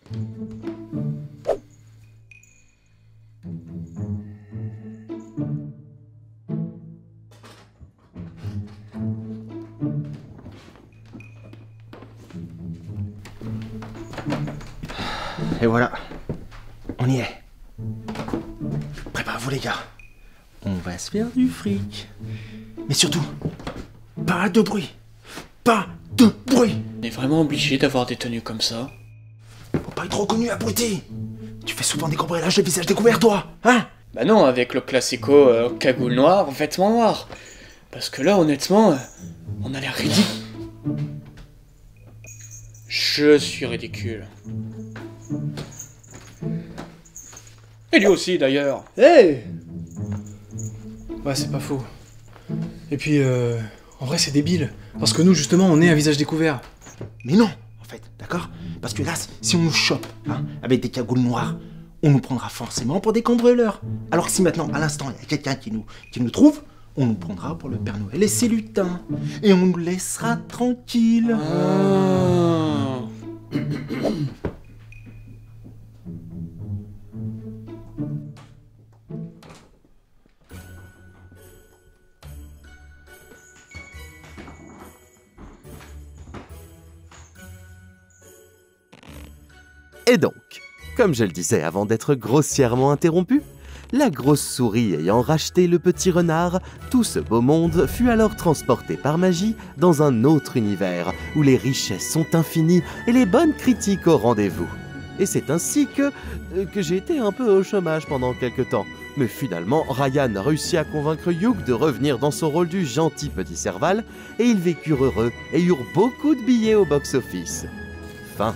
Et voilà, on y est. Préparez-vous les gars, on va se faire du fric. Mais surtout, pas de bruit. Pas de bruit. On est vraiment obligé d'avoir des tenues comme ça? Faut pas être reconnu, abruti. Tu fais souvent des cambriolages de visage découvert, toi, hein? Bah non, avec le classico cagoule noire, vêtements noirs. Parce que là, honnêtement, on a l'air ridicule. Je suis ridicule. Et lui aussi, d'ailleurs. Hey! Ouais, c'est pas faux. Et puis, en vrai, c'est débile. Parce que nous, justement, on est un visage découvert. Mais non, en fait, d'accord? Parce que là, si on nous chope, hein, avec des cagoules noires, on nous prendra forcément pour des cambrioleurs. Alors que si maintenant, à l'instant, il y a quelqu'un qui nous trouve, on nous prendra pour le Père Noël et ses lutins. Et on nous laissera tranquilles. Ah. Et donc, comme je le disais avant d'être grossièrement interrompu, la grosse souris ayant racheté le petit renard, tout ce beau monde fut alors transporté par magie dans un autre univers où les richesses sont infinies et les bonnes critiques au rendez-vous. Et c'est ainsi que j'ai été un peu au chômage pendant quelques temps. Mais finalement, Ryan réussit à convaincre Hugh de revenir dans son rôle du gentil petit Serval, et ils vécurent heureux et eurent beaucoup de billets au box-office. Fin.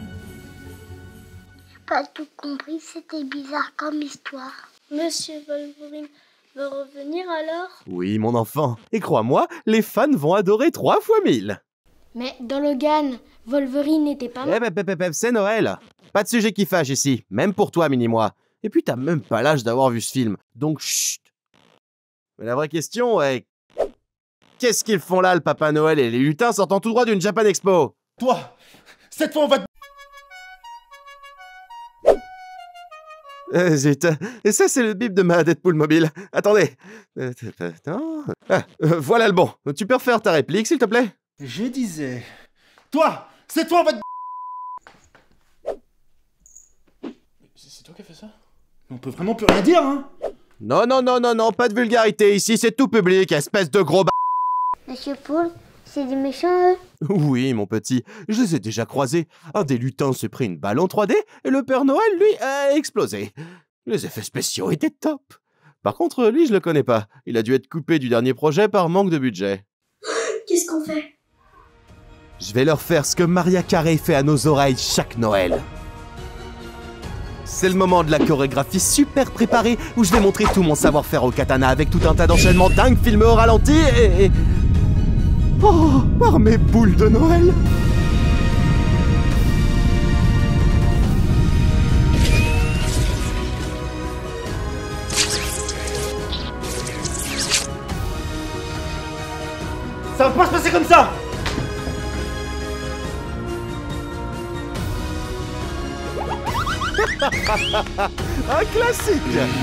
Pas tout compris, c'était bizarre comme histoire. Monsieur Wolverine veut revenir alors? Oui, mon enfant. Et crois-moi, les fans vont adorer 3 fois 1000. Mais dans Logan, Wolverine n'était pas mort. C'est Noël. Pas de sujet qui fâche ici, même pour toi, Mini-moi. Et puis t'as même pas l'âge d'avoir vu ce film, donc chut. Mais la vraie question est... Qu'est-ce qu'ils font là, le Papa Noël et les lutins sortant tout droit d'une Japan Expo? Toi, cette fois on va te... Zut. Et ça, c'est le bip de ma Deadpool mobile. Attendez. Voilà le bon. Tu peux refaire ta réplique, s'il te plaît? Je disais... Toi, cette fois on va te... C'est toi qui as fait ça? On peut vraiment plus rien dire, hein? Non, pas de vulgarité ici, c'est tout public, espèce de gros Monsieur Poule, c'est des méchants, eux? Oui, mon petit, je les ai déjà croisés. Un des lutins s'est pris une balle en 3D et le Père Noël, lui, a explosé. Les effets spéciaux étaient top. Par contre, lui, je le connais pas. Il a dû être coupé du dernier projet par manque de budget. Qu'est-ce qu'on fait? Je vais leur faire ce que Maria Carey fait à nos oreilles chaque Noël. C'est le moment de la chorégraphie super préparée où je vais montrer tout mon savoir-faire au katana avec tout un tas d'enchaînements dingues filmés au ralenti et... Oh, par mes boules de Noël! Ça va pas se passer comme ça! Un classique!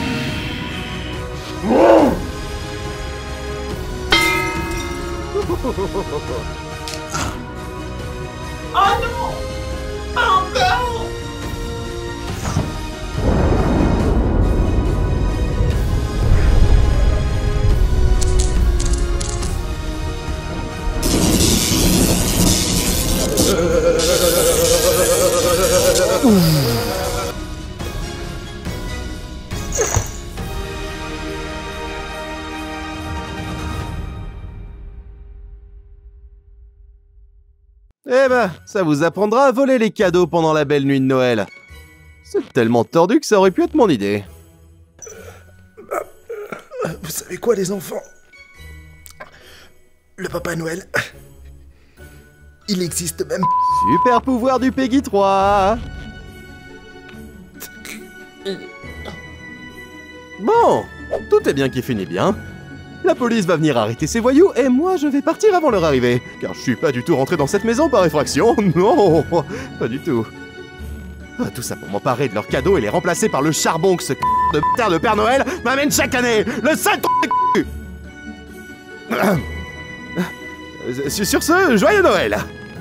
Oh non! Pas encore! Eh ben, ça vous apprendra à voler les cadeaux pendant la belle nuit de Noël. C'est tellement tordu que ça aurait pu être mon idée. Vous savez quoi, les enfants? Le Papa Noël... Il existe même... Super pouvoir du Peggy 3. Bon, tout est bien qui finit bien. La police va venir arrêter ces voyous et moi je vais partir avant leur arrivée. Car je suis pas du tout rentré dans cette maison par effraction, non, pas du tout. Tout ça pour m'emparer de leurs cadeaux et les remplacer par le charbon que ce de terre de Père Noël m'amène chaque année. Le sale de Sur ce, joyeux Noël!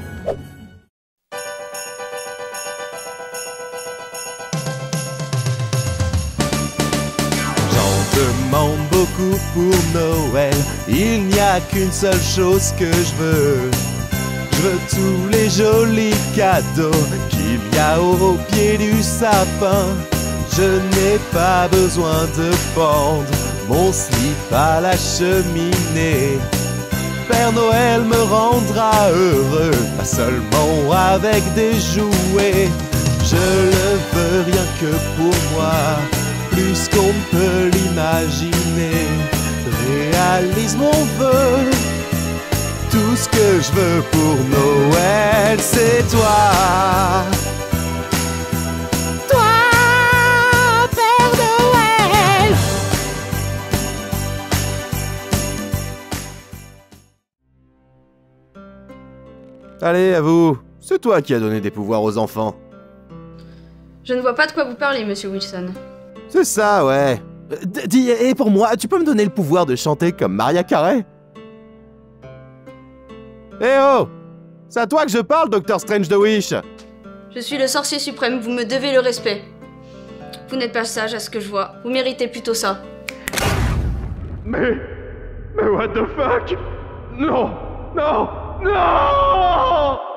J'en demande beaucoup pour Noël. Il n'y a qu'une seule chose que je veux. Je veux tous les jolis cadeaux qu'il y a au pied du sapin. Je n'ai pas besoin de pendre mon slip à la cheminée. Père Noël me rendra heureux, pas seulement avec des jouets. Je le veux rien que pour moi, plus qu'on ne peut l'imaginer. Réalise mon vœu, tout ce que je veux pour Noël, c'est toi. Toi, Père Noël. Allez, à vous. C'est toi qui as donné des pouvoirs aux enfants. Je ne vois pas de quoi vous parlez, monsieur Wilson. C'est ça, ouais. Dis, et pour moi, tu peux me donner le pouvoir de chanter comme Mariah Carey? Eh oh! C'est à toi que je parle, Docteur Strange de Wish! Je suis le sorcier suprême, vous me devez le respect. Vous n'êtes pas sage à ce que je vois, vous méritez plutôt ça. Mais what the fuck? Non! Non! Non!